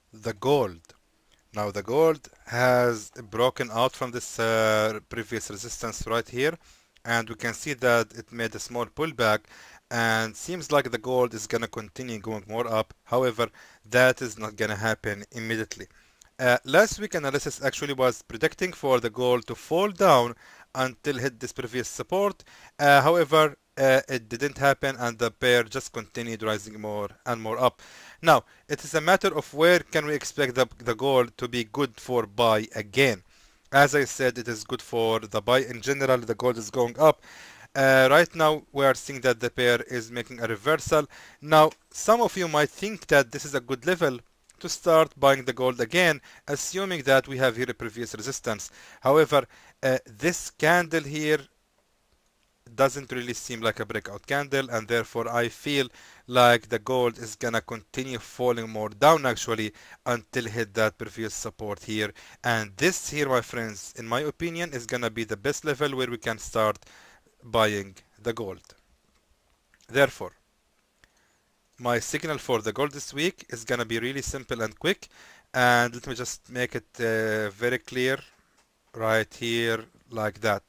the gold. Now the gold has broken out from this previous resistance right here, and we can see that it made a small pullback, and seems like the gold is gonna continue going more up. However, that is not gonna happen immediately. Last week analysis actually was predicting for the gold to fall down until hit this previous support. However, it didn't happen, and the pair just continued rising more and more up. Now, it is a matter of where can we expect the gold to be good for buy again. As I said, it is good for the buy in general. The gold is going up. Right now, we are seeing that the pair is making a reversal. Now, some of you might think that this is a good level to start buying the gold again, assuming that we have here a previous resistance. However, this candle here doesn't really seem like a breakout candle, and therefore I feel like the gold is gonna continue falling more down actually until hit that previous support here. And this here, my friends, in my opinion, is gonna be the best level where we can start buying the gold. Therefore, my signal for the gold this week is gonna be really simple and quick, and let me just make it very clear right here like that.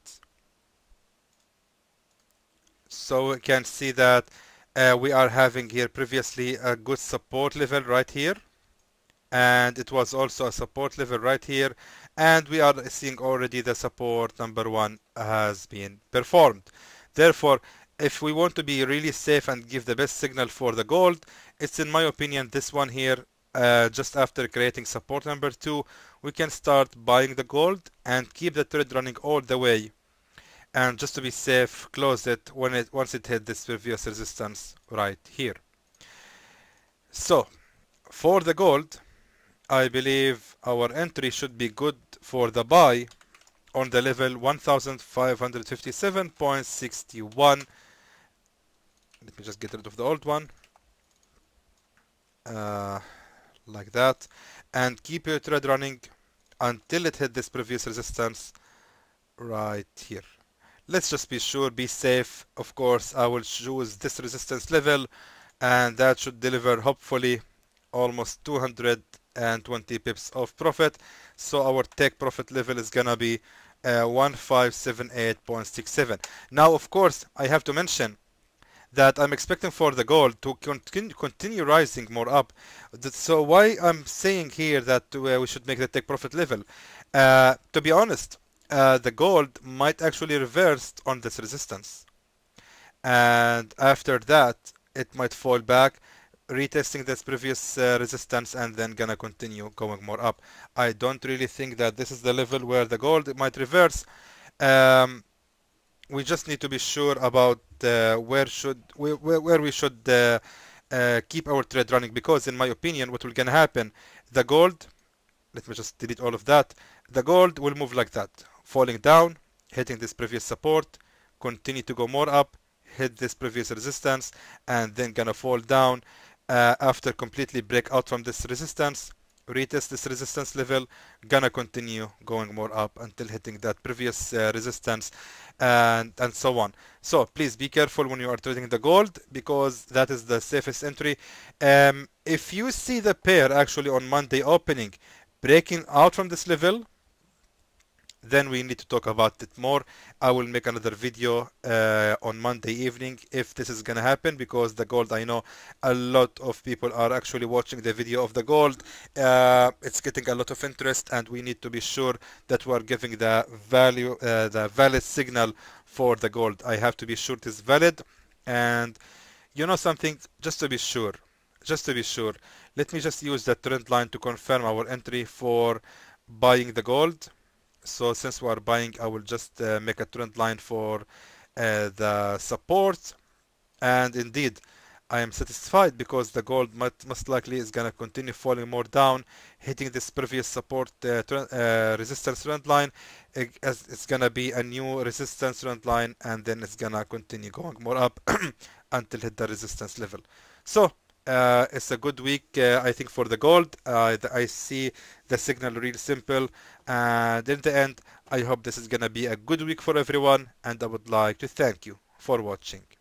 So we can see that we are having here previously a good support level right here, and it was also a support level right here, and we are seeing already the support number one has been performed. Therefore, if we want to be really safe and give the best signal for the gold, it's in my opinion this one here. Just after creating support number two, we can start buying the gold and keep the trade running all the way, and just to be safe, close it once it hit this previous resistance right here. So for the gold, I believe our entry should be good for the buy on the level 1557.61. Let me just get rid of the old one, like that, and keep your trade running until it hit this previous resistance right here. Let's just be sure, be safe. Of course, I will choose this resistance level, and that should deliver hopefully almost 220 pips of profit. So our take profit level is gonna be 1578.67. Now, of course, I have to mention that I'm expecting for the gold to continue rising more up. So why I'm saying here that we should make the take profit level? To be honest, the gold might actually reverse on this resistance, and after that it might fall back, retesting this previous resistance, and then gonna continue going more up. I don't really think that this is the level where the gold might reverse. We just need to be sure about where we should keep our trade running, because in my opinion what will gonna happen, the gold, let me just delete all of that, the gold will move like that, falling down, hitting this previous support, continue to go more up, hit this previous resistance, and then gonna fall down after completely break out from this resistance, retest this resistance level, gonna continue going more up until hitting that previous resistance, and so on. So please be careful when you are trading the gold, because that is the safest entry. If you see the pair actually on Monday opening breaking out from this level, then we need to talk about it more. I will make another video on Monday evening if this is gonna happen, because the gold, I know a lot of people are actually watching the video of the gold. It's getting a lot of interest, and we need to be sure that we are giving the valid signal for the gold. I have to be sure it is valid. And you know something, just to be sure, let me just use the trend line to confirm our entry for buying the gold. So since we are buying, I will just make a trend line for the support, and indeed I am satisfied, because the gold most likely is gonna continue falling more down, hitting this previous support resistance trend line. It's gonna be a new resistance trend line, and then it's gonna continue going more up until hit the resistance level. So it's a good week, I think, for the gold. I see the signal real simple, and in the end, I hope this is gonna be a good week for everyone, and I would like to thank you for watching.